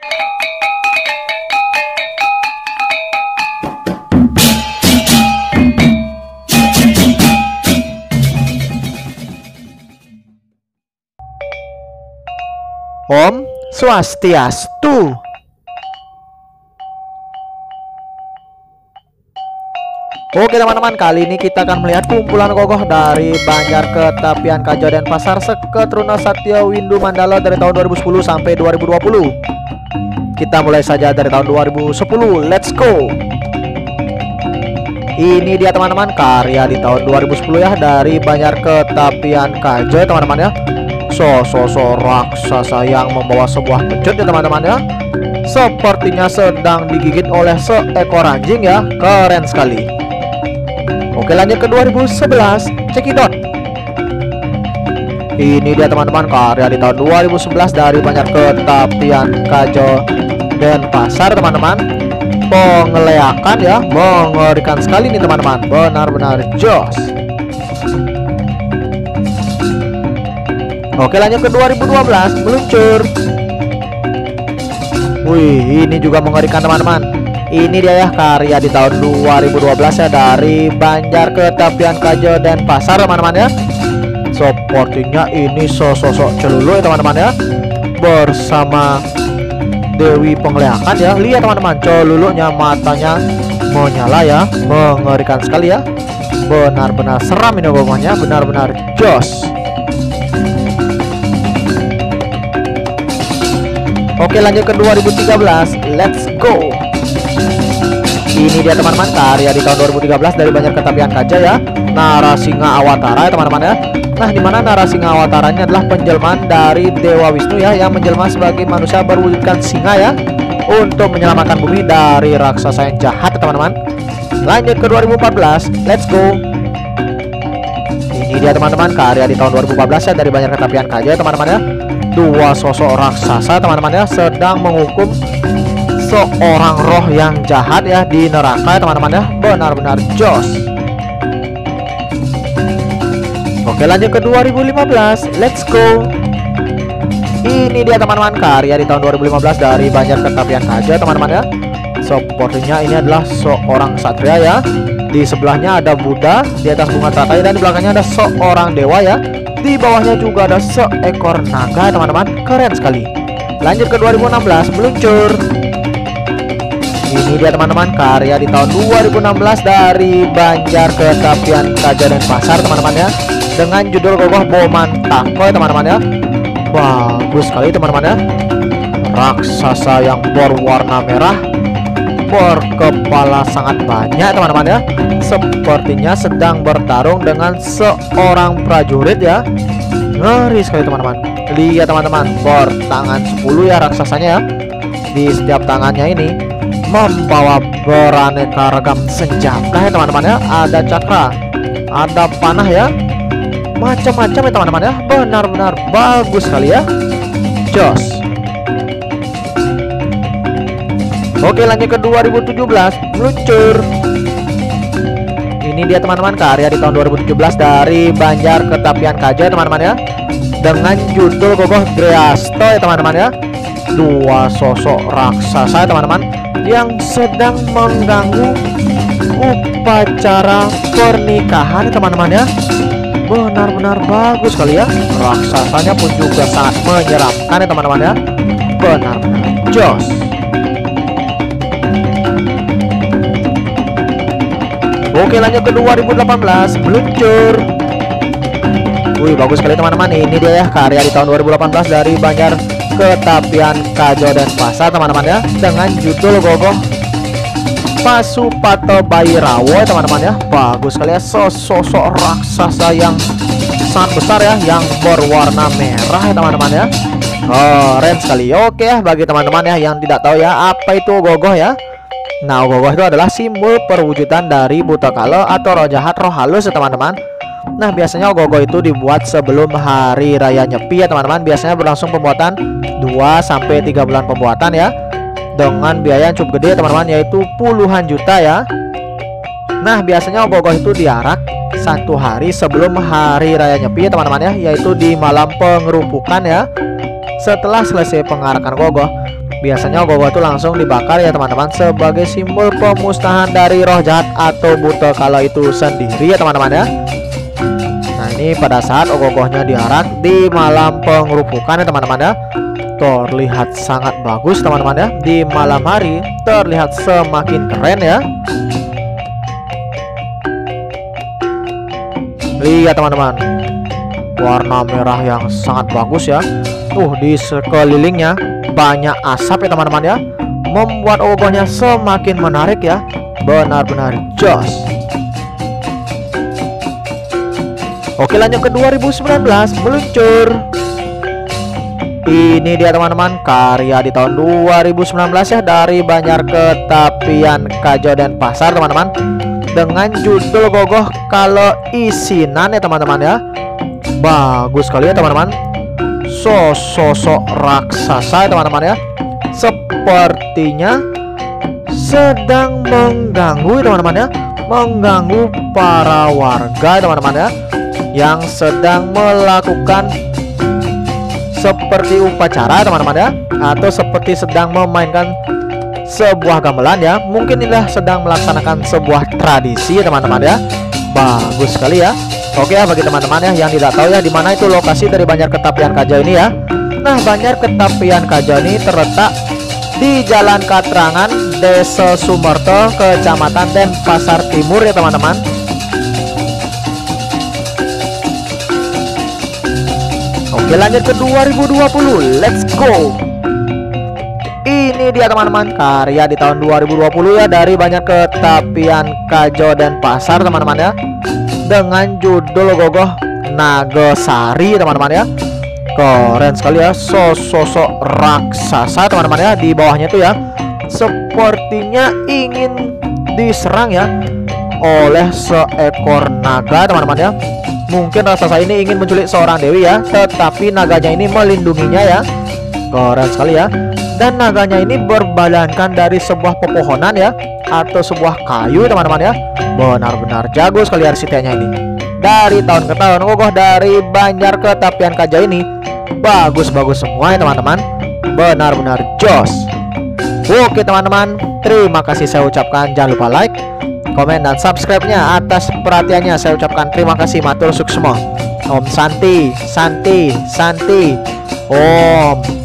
Om Swastiastu. Oke teman-teman, kali ini kita akan melihat kumpulan gogoh dari Banjar Ketapian Kajo Denpasar Seketruna Satya Windu Mandala dari tahun 2010 sampai 2020. Kita mulai saja dari tahun 2010. Let's go. Ini dia teman-teman, karya di tahun 2010 ya, dari Banjar Ketapian Kajo ya teman-teman ya. Sosok raksasa yang membawa sebuah pecut ya teman-teman ya. Sepertinya sedang digigit oleh seekor anjing ya. Keren sekali. Oke, lanjut ke 2011. Cekidot. Ini dia teman-teman, karya di tahun 2011 dari Banjar Ketapian Kajo Denpasar teman-teman. Pengeleakan ya, mengerikan sekali nih teman-teman. Benar-benar jos. Oke, lanjut ke 2012. Meluncur. Wih, ini juga mengerikan teman-teman. Ini dia ya, karya di tahun 2012 ya, dari Banjar Ketapian Kajo Denpasar teman-teman ya. Sepertinya ini sosok celulu ya teman-teman ya, bersama Dewi Pengeleakan ya. Lihat teman-teman, celulunya, matanya menyala ya. Mengerikan sekali ya. Benar-benar seram ini gogohnya, benar-benar jos. Oke, lanjut ke 2013. Let's go. Ini dia teman-teman, karya di tahun 2013 dari Banjar Ketapian Kajo ya. Narasinga Awatara ya teman-teman ya. Nah, dimana Narasinga Awatara ini adalah penjelmaan dari Dewa Wisnu ya, yang menjelma sebagai manusia berwujudkan singa ya, untuk menyelamatkan bumi dari raksasa yang jahat teman-teman. Lanjut ke 2014. Let's go. Ini dia teman-teman, karya di tahun 2014 ya, dari Banjar Ketapian Kajo ya teman-teman ya. Dua sosok raksasa teman-teman ya, sedang menghukum seorang roh yang jahat ya di neraka ya teman-teman ya. Benar-benar jos. Oke, lanjut ke 2015. Let's go. Ini dia teman-teman, karya di tahun 2015 dari Banjar Ketapian Kajo teman-teman ya. Sepertinya ini adalah seorang satria ya. Di sebelahnya ada Buddha, di atas bunga teratai, dan di belakangnya ada seorang dewa ya. Di bawahnya juga ada seekor naga teman-teman. Keren sekali. Lanjut ke 2016. Meluncur. Ini dia teman-teman, karya di tahun 2016 dari Banjar Ketapian Kajo Denpasar teman-teman ya, dengan judul gogoh Boman Tako ya teman-teman ya. Bagus sekali teman-teman ya. Raksasa yang berwarna merah, berkepala sangat banyak teman-teman ya. Sepertinya sedang bertarung dengan seorang prajurit ya. Ngeri sekali teman-teman. Lihat teman-teman, bertangan 10 ya raksasanya ya. Di setiap tangannya ini membawa beraneka ragam senjata ya teman-teman ya. Ada cakra, ada panah ya, macam-macam ya teman-teman ya. Benar-benar bagus sekali ya. Jos. Oke, lanjut ke 2017. Meluncur. Ini dia teman-teman, karya di tahun 2017 dari Banjar Ketapian Kajo teman-teman ya, dengan judul gogoh Dreasto ya teman-teman ya. Dua sosok raksasa ya teman-teman, yang sedang mengganggu upacara pernikahan ya teman-teman ya. Benar-benar bagus sekali ya. Raksasanya pun juga sangat menyeramkan ya teman-teman ya. Benar-benar jos. Oke, lanjut ke 2018. Meluncur. Wih, bagus sekali teman-teman. Ini dia ya, karya di tahun 2018 dari Banjar Ketapian Kajo Denpasar teman-teman ya, dengan judul gogoh Pasupato Bairawo teman-teman ya. Bagus sekali ya, sosok raksasa yang sangat besar ya, yang berwarna merah ya teman-teman ya. Keren sekali. Oke ya, bagi teman-teman ya yang tidak tahu ya apa itu gogoh ya. Nah, gogoh itu adalah simbol perwujudan dari buta kala atau roh jahat, roh halus ya teman-teman. Nah, biasanya gogoh itu dibuat sebelum hari raya Nyepi ya teman-teman. Biasanya berlangsung pembuatan 2-3 bulan pembuatan ya, dengan biaya yang cukup gede teman-teman, yaitu puluhan juta ya. Nah, biasanya gogoh itu diarak 1 hari sebelum hari raya Nyepi ya teman-teman ya, yaitu di malam pengerumpukan ya. Setelah selesai pengarakan gogoh, Biasanya ogoh-ogoh tuh langsung dibakar ya teman-teman, sebagai simbol pemusnahan dari roh jahat atau buta kala itu sendiri ya teman-teman ya. Nah ini pada saat ogoh-ogohnya diarak di malam pengerupukan ya teman-teman ya, terlihat sangat bagus teman-teman ya. Di malam hari terlihat semakin keren ya. Lihat teman-teman, warna merah yang sangat bagus ya. Tuh di sekelilingnya banyak asap ya teman-teman ya, membuat ogohnya semakin menarik ya. Benar-benar jos. Oke, lanjut ke 2019 meluncur. Ini dia teman-teman, karya di tahun 2019 ya, dari Banjar Ketapian Kajo Denpasar teman-teman, dengan judul Gogoh Kalau Isinan ya teman-teman ya. Bagus sekali ya teman-teman. Sosok raksasa ya teman-teman ya, sepertinya sedang mengganggu ya teman-teman ya, mengganggu para warga ya teman-teman ya, yang sedang melakukan seperti upacara teman-teman ya, atau seperti sedang memainkan sebuah gamelan ya. Mungkin inilah sedang melaksanakan sebuah tradisi ya teman-teman ya. Bagus sekali ya. Oke ya, bagi teman-teman ya yang tidak tahu ya di mana itu lokasi dari Banjar Ketapian Kajo ini ya. Nah, Banjar Ketapian Kajo ini terletak di Jalan Katrangan, Desa Sumerto, Kecamatan Denpasar Timur ya teman-teman. Oke, lanjut ke 2020. Let's go. Ini dia teman-teman, karya di tahun 2020 ya, dari Banjar Ketapian Kajo Denpasar teman-teman ya, dengan judul Gogoh Nagasari teman-teman ya. Keren sekali ya, sosok raksasa teman-teman ya. Di bawahnya itu ya, sepertinya ingin diserang ya oleh seekor naga teman-teman ya. Mungkin raksasa ini ingin menculik seorang dewi ya, tetapi naganya ini melindunginya ya. Keren sekali ya. Dan naganya ini berbadankan dari sebuah pepohonan ya, atau sebuah kayu teman-teman ya. Benar-benar jago sekali arsiteknya ini. Dari tahun ke tahun Gogoh dari Banjar Ketapian Kajo ini bagus-bagus semua ya teman-teman. Benar-benar jos. Oke teman-teman, terima kasih saya ucapkan. Jangan lupa like, komen, dan subscribe-nya. Atas perhatiannya saya ucapkan terima kasih. Matur suksma. Om Santi, Santi, Santi. Om.